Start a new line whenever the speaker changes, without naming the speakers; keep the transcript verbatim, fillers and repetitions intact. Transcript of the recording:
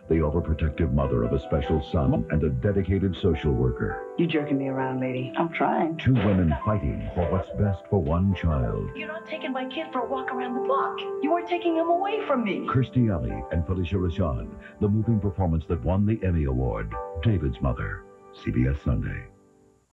the overprotective mother of a special son and a dedicated social worker.
You jerking me around, lady. I'm trying.
Two women fighting for what's best for one child.
You're not taking my kid for a walk around the block. You are taking him away from me.
Kirstie Alley and Felicia Rashad, the moving performance that won the Emmy Award, David's Mother. C B S Sunday.